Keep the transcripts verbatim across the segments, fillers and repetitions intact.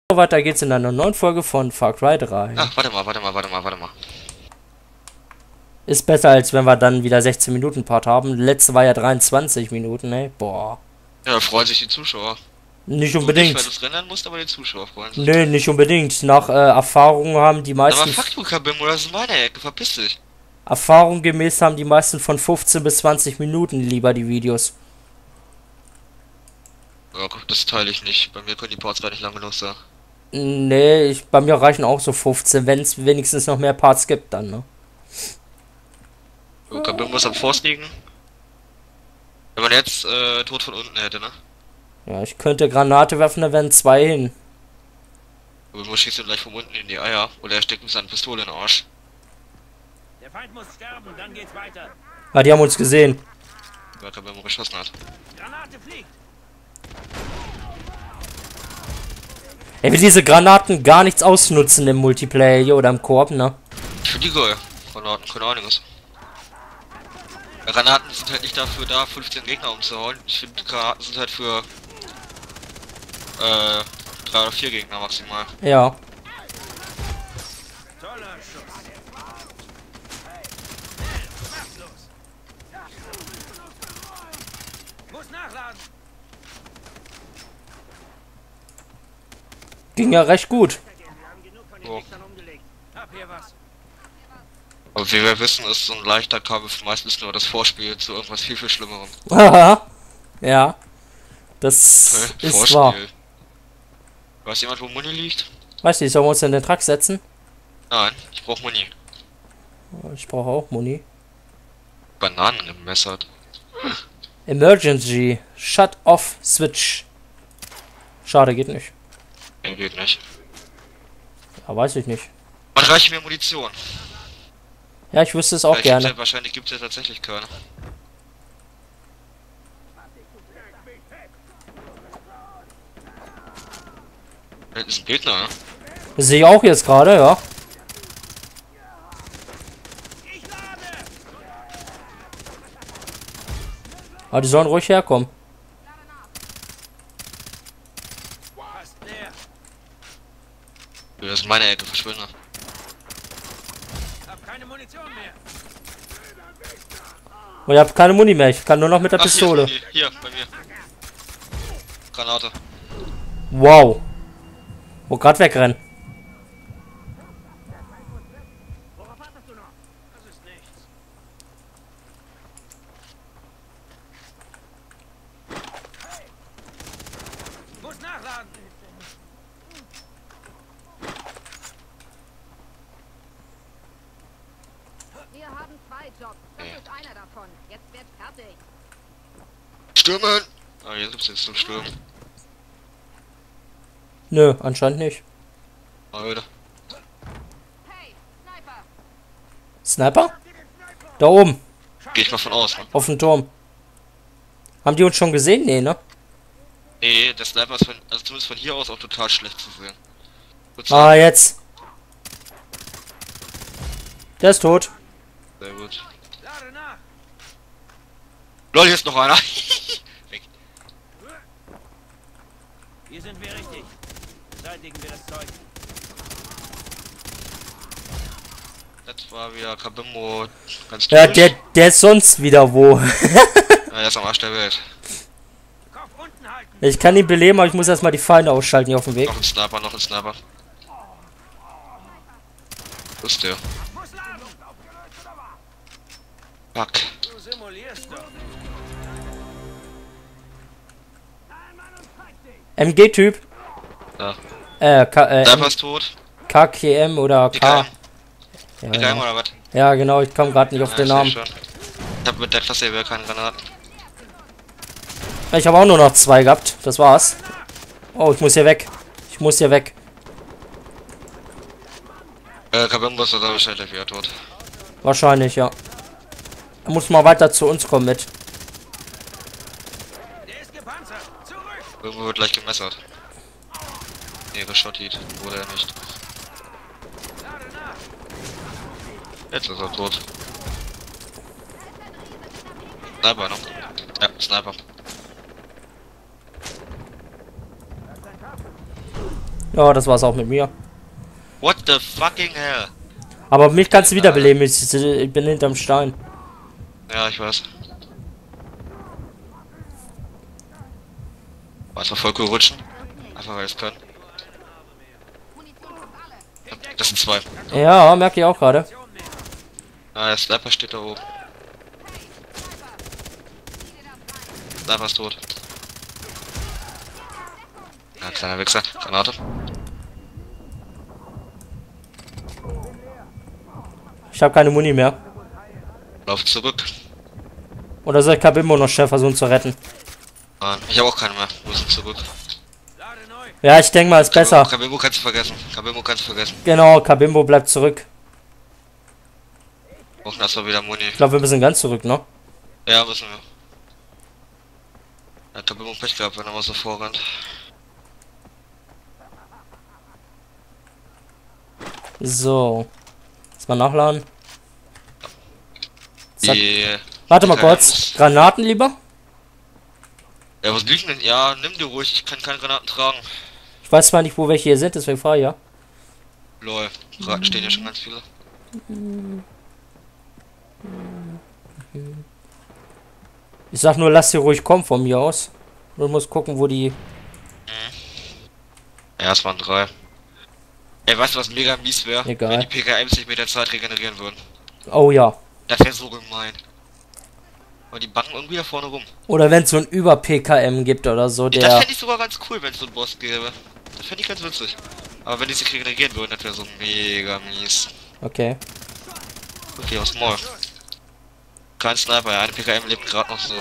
Weiter geht's in einer neuen Folge von Far Cry drei. Ach, warte mal, warte mal, warte mal, warte mal. Ist besser, als wenn wir dann wieder sechzehn Minuten Part haben. Letzte war ja dreiundzwanzig Minuten, ey. Boah. Ja, da freuen sich die Zuschauer. Nicht Du unbedingt. nicht, weil du es rendern musst, aber die Zuschauer freuen sich. Nee, nicht unbedingt. Nach äh, Erfahrung haben die meisten... Aber fuck du, Kabim, das ist meine Ecke, verpiss dich. Erfahrung gemäß haben die meisten von fünfzehn bis zwanzig Minuten lieber die Videos. Ja, guck, das teile ich nicht. Bei mir können die Parts gar nicht lang genug sein. Nee, ich, bei mir reichen auch so fünfzehn, wenn es wenigstens noch mehr Parts gibt dann, ne? So, Kabim muss am Forst liegen. Wenn man jetzt äh, Tod von unten hätte, ne? Ja, ich könnte Granate werfen, da wären zwei hin. Aber man schießt ihn gleich von unten in die Eier. Oder er steckt mit seiner Pistole in den Arsch. Der Feind muss sterben, dann geht's weiter. Ah, die haben uns gesehen. Weil Kabim geschossen hat. Granate fliegt. Ey, wie diese Granaten gar nichts ausnutzen im Multiplayer hier oder im Koop, ne? Ich finde die geil. Granaten können einiges. Granaten sind halt nicht dafür da, fünfzehn Gegner umzuhauen. Ich finde, Granaten sind halt für äh, drei oder vier Gegner maximal. Ja. Toller Schuss. Mach's los. Muss nachladen. Ging ja recht gut. Wir haben genug von den So. Gegnern umgelegt. Hab hier was. Aber wie wir wissen, ist so ein leichter Kampf meistens nur das Vorspiel zu irgendwas viel, viel Schlimmerem. Haha. Ja. Das Okay, ist wahr. Weiß jemand, wo Muni liegt? Weißt du, sollen wir uns in den Truck setzen? Nein, ich brauche Muni. Ich brauche auch Muni. Bananen gemessert. Emergency. Shut off switch. Schade, geht nicht. Nee, geht nicht. Ja, weiß ich nicht. Man reicht mir Munition. Ja, ich wüsste es auch Vielleicht gibt's gerne. ja, wahrscheinlich gibt es ja tatsächlich keine. Da ist ein Gegner, ne? Das sehe ich auch jetzt gerade, ja. Ich lade. Aber die sollen ruhig herkommen. Fast leer. Das ist meine Ecke, verschwinde. Hab keine Munition mehr. Und ich habe keine Muni mehr. Ich kann nur noch mit der Ach, Pistole. Hier, ist Muni. Hier, bei mir. Granate. Wow. Wo grad wegrennen. Worauf wartest du noch? Das ist nichts. Muss nachladen. Wir haben zwei Jobs. Das ist einer davon. Jetzt wird fertig. Stürmen! Ah, hier gibt's jetzt zum Stürmen. Nö, anscheinend nicht. Alter. Hey, Sniper! Sniper? Da oben. Geh ich mal von aus, ne? Auf dem Turm. Haben die uns schon gesehen? Nee, ne? Nee, der Sniper ist von, also zumindest von hier aus auch total schlecht zu sehen. Gut Ah, jetzt. Der ist tot. Sehr gut. Lade nach. Lol, hier ist noch einer. Weg. Hier sind wir richtig. Beseitigen wir das Zeug. Das war wieder Kabimbo. Ganz Ja, typisch. der, der ist sonst wieder wo. Ja, er ist am Arsch der Welt. Kopf unten halten. Ich kann ihn beleben, aber ich muss erstmal die Feinde ausschalten hier auf dem Weg. Noch ein Sniper, noch ein Sniper. Wo ist der? Muss laden. Fuck. Du simulierst doch. M G-Typ. Ja. Äh, K äh, Sniper ist tot. K K M oder Die K. K. Ja, Die K ja. oder was? ja, genau, ich komme gerade nicht auf Ja, den ich seh Namen. schon. Ich hab mit der Klasse hier keine Granaten. Ich habe auch nur noch zwei gehabt. Das war's. Oh, ich muss hier weg. Ich muss hier weg. Äh, Kabimbo ist da wahrscheinlich wieder tot. Wahrscheinlich, ja. Er muss mal weiter zu uns kommen mit. Der ist gepanzert. Zurück. Irgendwo wird gleich gemessert. Nee, geschottet. Wurde er nicht. Lade nach. Jetzt ist er tot. Sniper noch. Ja, Sniper. Ja, das war's auch mit mir. What the fucking hell? Aber mich kannst du wiederbeleben. Ich, ich bin hinterm Stein. Ja, ich weiß. Einfach voll cool rutschen. Einfach weil es kann. Das sind zwei. Ja, merke ich auch gerade. Ah, der Sniper steht da oben. Sniper ist tot. Ja, kleiner Wichser. Granate. Ich habe keine Muni mehr. Lauf zurück. Oder soll ich Kabimbo noch schnell versuchen zu retten? Nein, ich habe auch keine mehr. Wir müssen zurück. Ja, ich denke mal, ist besser. Kabimbo kannst du vergessen. Kabimbo kannst du vergessen. Genau, Kabimbo bleibt zurück. Brauchen erstmal wieder Muni. Ich glaube, wir müssen ganz zurück, ne? Ja, müssen wir. Ja, Kabimbo Pech gehabt, wenn er mal so vorrennt. So. Jetzt mal nachladen. Zack. Die... Warte mal die kurz. Granaten lieber? Ja, was liegt denn? Ja, nimm die ruhig. Ich kann keine Granaten tragen. Ich weiß zwar nicht, wo welche hier sind, deswegen frage ich ja. Lol. Gerade stehen ja schon ganz viele. Ich sag nur, lass sie ruhig kommen von mir aus. Und ich muss gucken, wo die... Ja, es waren drei. Ey, weißt du, was mega mies wäre? Egal. Wenn die P K Ms sich mit der Zeit regenerieren würden. Oh ja. Das wäre so gemein. Aber die backen irgendwie da vorne rum. Oder wenn es so ein Über-P K M gibt oder so, Das der... fände ich sogar ganz cool, wenn es so einen Boss gäbe. Das fände ich ganz witzig. Aber wenn die sich regenerieren würden, das wäre so mega mies. Okay. Okay, aus Maul. Kein Sniper, ja, eine P K M lebt gerade noch so.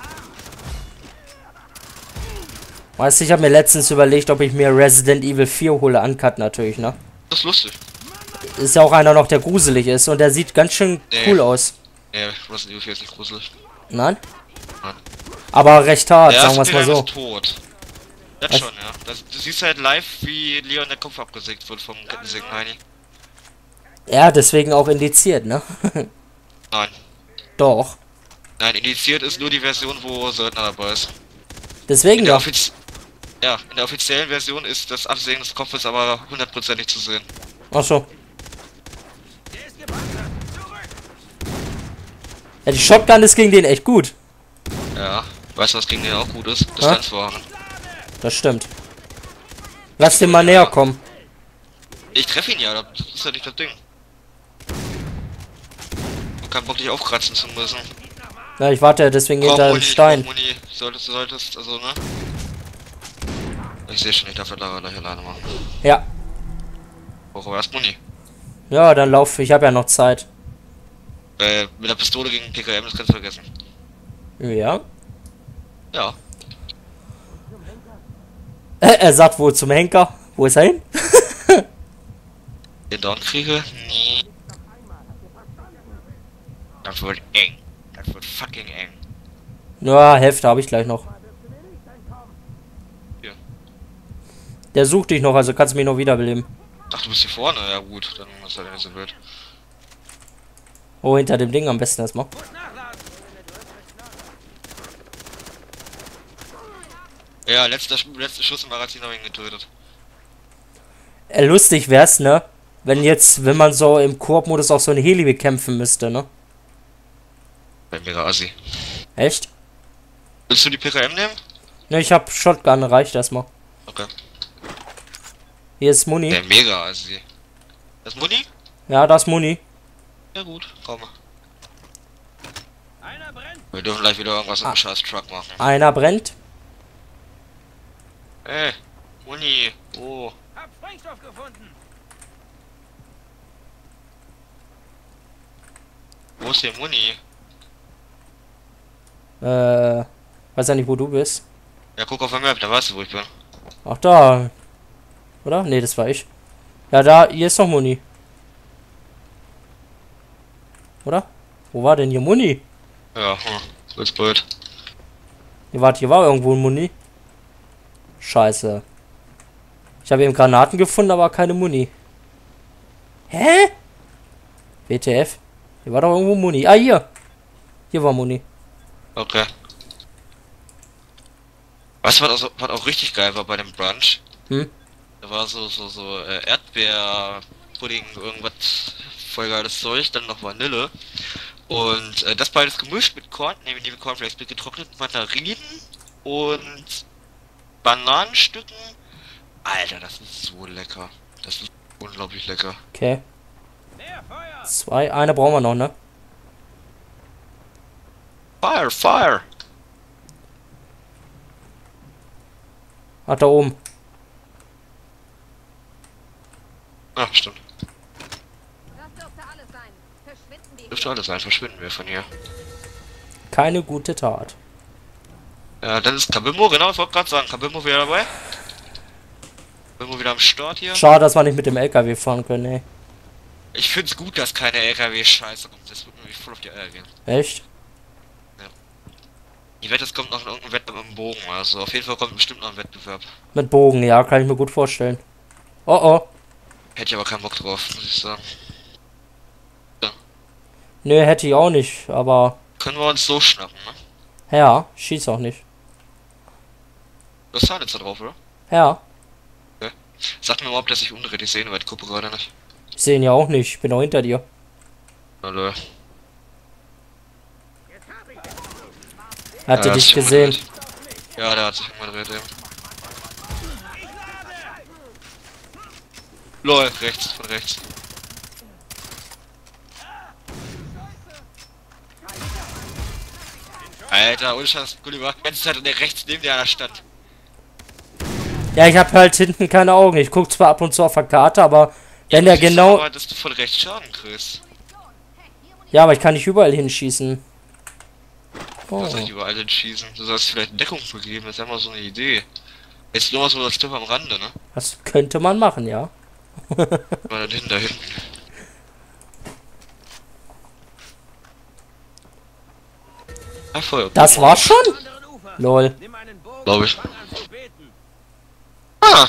Weißt du, ich habe mir letztens überlegt, ob ich mir Resident Evil vier hole, Uncut natürlich, ne? Das ist lustig. Ist ja auch einer noch, der gruselig ist und der sieht ganz schön Nee. cool aus. Nee, Resident Evil vier ist nicht gruselig. Nein? Nein. Aber recht hart, Der sagen wir es erste mal P K M so. ist tot. Das Was? schon, ja. Das, du siehst halt live, wie Leon der Kopf abgesägt wird vom Kettensägen Heini. Ja, deswegen auch indiziert, ne? Nein. Doch. Nein, indiziert ist nur die Version, wo Söldner dabei ist. Deswegen In der, doch. offiz ja, in der offiziellen Version ist das Absägen des Kopfes aber hundertprozentig zu sehen. Achso. Ja, die Shotgun ist gegen den echt gut. Ja. Weißt du, was gegen den auch gut ist? Distanzwahren. Das stimmt. Lass den mal näher kommen. Ich treffe ihn ja, das ist ja nicht das Ding. Du keinen Bock, dich aufkratzen zu müssen. Ja, ich warte ja deswegen Brauch hinter dem Muni, Stein. brauch Muni. Solltest, solltest, also, ne? Ich sehe schon, ich darf das Lager gleich alleine machen. Ja. Brauche aber erst Muni. Ja, dann lauf. Ich habe ja noch Zeit. Äh, mit der Pistole gegen P K M, das kannst du vergessen. Ja. Ja. Äh, er sagt wohl zum Henker. Wo ist er hin? Den Down kriege? Nee. Das wird eng. Das wird fucking eng. Ja, Hälfte habe ich gleich noch. Hier. Der sucht dich noch, also kannst du mich noch wiederbeleben. Ach, du bist hier vorne? Ja gut, dann ist halt nicht so blöd. Oh, hinter dem Ding am besten erstmal. Ja, letzter, Sch letzter Schuss im Magazin habe ich ihn getötet. Äh, lustig wär's, ne? Wenn jetzt, wenn man so im Koop-Modus auch so ein Heli bekämpfen müsste, ne? Bei mega assi. Echt? Willst du die P K M nehmen? Ne, ich hab Shotgun, reicht erstmal. Okay. Hier ist Muni. Der mega assi. Das Muni? Ja, da ist Muni. Ja gut, komm mal. Einer brennt. Wir dürfen gleich wieder irgendwas Ah. im scheiß Truck machen. Einer brennt. Ey, Muni. Oh. Hab Sprengstoff gefunden. Wo ist der Muni? Äh, weiß ja nicht, wo du bist. Ja, guck auf der Map, da weißt du, wo ich bin. Ach, da. Oder? Ne, das war ich. Ja, da, hier ist noch Muni. Oder? Wo war denn hier Muni? Ja, hm. Wird's blöd. Hier, warte, hier war irgendwo ein Muni. Scheiße. Ich habe eben Granaten gefunden, aber keine Muni. Hä? W T F? Hier war doch irgendwo Muni. Ah, hier. Hier war Muni. Okay. Weißt du, was auch, was auch richtig geil war bei dem Brunch? Hm? Da war so, so, so äh, Erdbeerpudding, irgendwas voll geiles Zeug, dann noch Vanille. Und äh, das beides gemischt mit Korn, nämlich mit Cornflakes, mit getrockneten Mandarinen und Bananenstücken. Alter, das ist so lecker. Das ist unglaublich lecker. Okay. Zwei, eine brauchen wir noch, ne? Fire, fire! Ach, da oben. Ah, stimmt. Das dürfte alles sein. Verschwinden wir. Dürfte alles sein, verschwinden wir von hier. Keine gute Tat. Ja, das ist Kabimmo, genau, ich wollte gerade sagen, Kabimmo wieder dabei. Kabimmo wieder am Start hier. Schade, dass wir nicht mit dem L K W fahren können, ey. Ich find's gut, dass keine L K W-Scheiße kommt, das wird nämlich voll auf die Eier gehen. Echt? Ich wette, es kommt noch irgendein Wettbewerb im Bogen, also auf jeden Fall kommt bestimmt noch ein Wettbewerb. Mit Bogen, ja, kann ich mir gut vorstellen. Oh oh. Hätte ich aber keinen Bock drauf, muss ich sagen. Nö, hätte ich auch nicht, aber... Können wir uns so schnappen, ne? Ja, schieß auch nicht. Du hast Silence da drauf, oder? Ja, Sag mir mal, ob der sich umdreht, ich sehe ihn bei der Gruppe gerade nicht. ich sehe ihn ja auch nicht, ich bin auch hinter dir. Hallo. Jetzt hab ich es. Hatte Ja, der dich hat sich gesehen. umgedreht. Ja, der hat sich umgedreht, eben. Lol, rechts, von rechts. Alter, ohne Scheiß, Gulliver. Die ganze Zeit an der rechts neben dir einer stand. Ja, ich habe halt hinten keine Augen. Ich guck zwar ab und zu auf der Karte, aber wenn der siehst du genau... aber, dass du von rechts Schaden kriegst. Ja, aber ich kann nicht überall hinschießen. Du Oh. sollst nicht überall hinschießen. Du sollst vielleicht Deckung begeben, das ist ja mal so eine Idee. Jetzt nur mal so als Tipp am Rande, ne? Das könnte man machen, ja. Mal da hinten, da hinten. Ja, voll. Das war's schon? Anderen Ufer. Lol. Nimm einen Bogen Glaub und ich. fang an zu beten. Ah!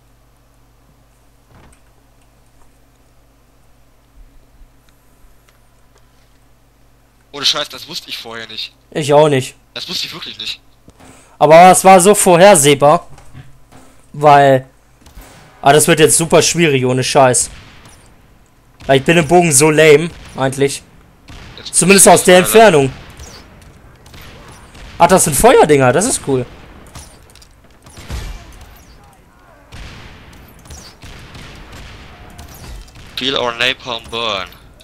Ohne Scheiß, das wusste ich vorher nicht. Ich auch nicht. Das wusste ich wirklich nicht. Aber es war so vorhersehbar. Weil... Ah, das wird jetzt super schwierig, ohne Scheiß. Weil ich bin im Bogen so lame, eigentlich. Jetzt Zumindest aus der Entfernung. Ach, das sind Feuerdinger, das ist cool. Feel our napalm burn.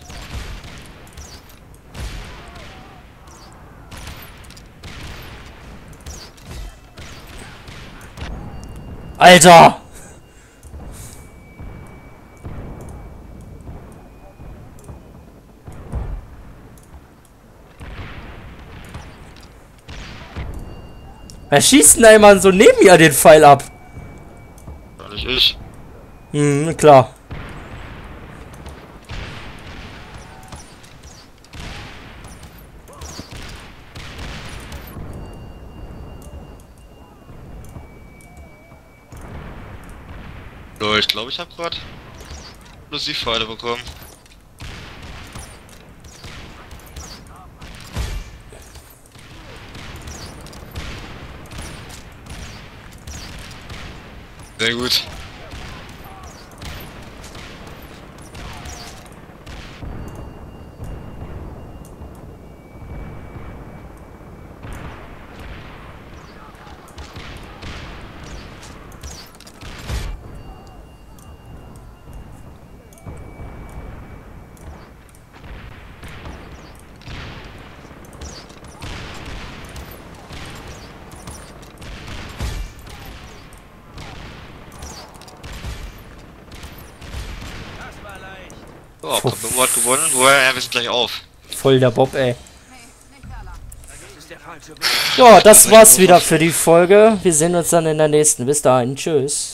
Alter! Wer schießt denn da immer so neben mir den Pfeil ab? War nicht ich. Hm, klar. So, ich glaube, ich habe gerade Pfeile bekommen. Sehr gut. Das war leicht. Oh, Kabimmo hat gewonnen. Woher? Ja, wir sind gleich auf. Voll der Bob, ey. Das ist der falsche Weg. Ja, das war's wieder für die Folge. Wir sehen uns dann in der nächsten. Bis dahin. Tschüss.